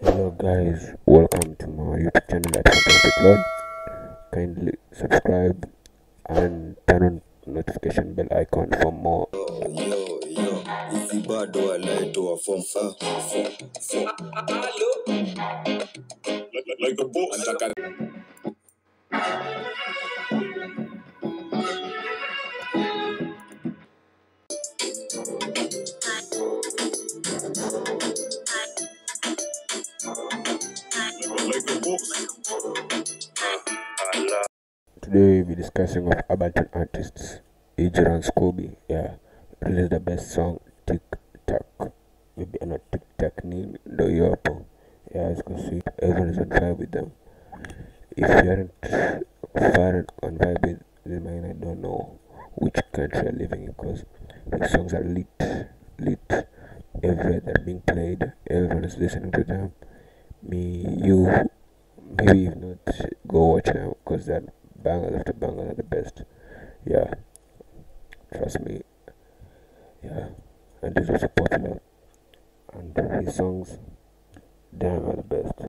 Hello guys, welcome to my YouTube channel at Fantastic Lord. Kindly subscribe and turn on notification bell icon for more. If you bad do I lie to a form like a boss. Like a boss. Today we'll be discussing of Arbantone artists. Ejiro and Scooby, released the best song Tic Tac. Maybe on a Tic Tac name, the Yopo. As you can see, everyone is on fire with them. If you aren't far on vibe with them, I don't know which country you're living in, because his songs are lit. Everywhere they're being played, everyone is listening to them. Maybe if not, go watch them, because they're bangers after bangers are the best. Yeah, trust me. Yeah, and he's also popular, and his songs, damn, are the best.